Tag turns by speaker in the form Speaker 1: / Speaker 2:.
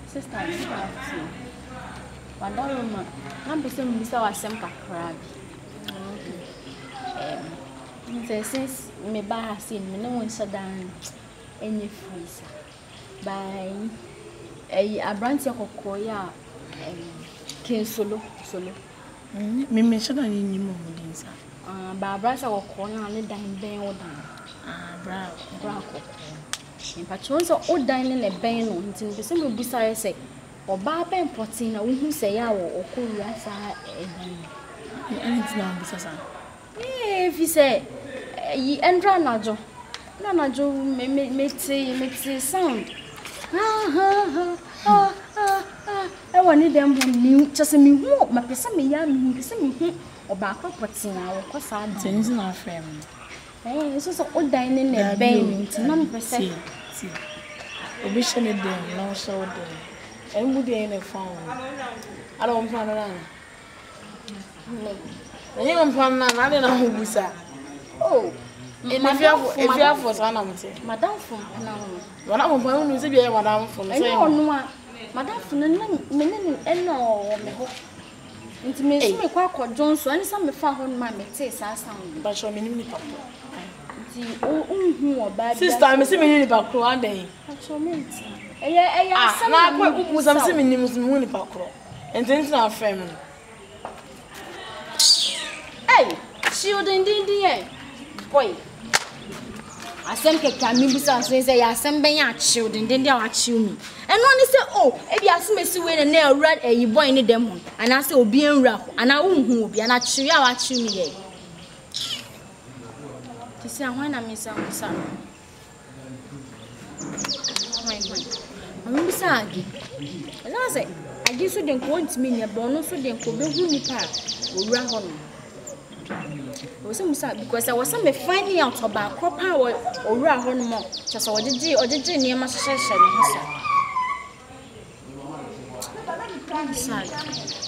Speaker 1: Sister, Madame, I'm the same Mr. Wasempa crab. Since me buy a scene, no one shut down any freezer. By a branch of Koya came solo.
Speaker 2: Me mention any more things.
Speaker 1: By a branch of corner and a dime bang or down. Bravo. In patrons are all dining a bang until the same beside say, or Baba and Potina, who say our or cool rasa
Speaker 2: anything now, Mrs.
Speaker 1: If you say, ye and Ranajo, makes a sound. I wanted them who knew just me walk, my person, young, me or back up Potina or Cossad, things in our family. It's also all dining a bang, none per se.
Speaker 2: Obition it then, no so then. And would be in a phone. I don't find around. I don't know who is that. Oh, if you have for Madame from one of my own is a Madame from Madame from and no. It makes me quite Johnson and some found my taste as sound, but show me. Sister, I'm assuming about one day. I was assuming you was in Pacro and things not family. Hey, she wouldn't indeed. Boy, I sent a camibus and say, I sent by children, then they are chewing. And one is, oh, if you ask me to win a nail red, a boy in the demon, and I say, being rough, and I won't be, and I chew you at you. To see when I miss out, son. I'm Sagi. And I say, I guess you didn't want me, a bonus, so then could be who or run on. Because I was some finding out about crop power or run on more, just what did you or did you near my session?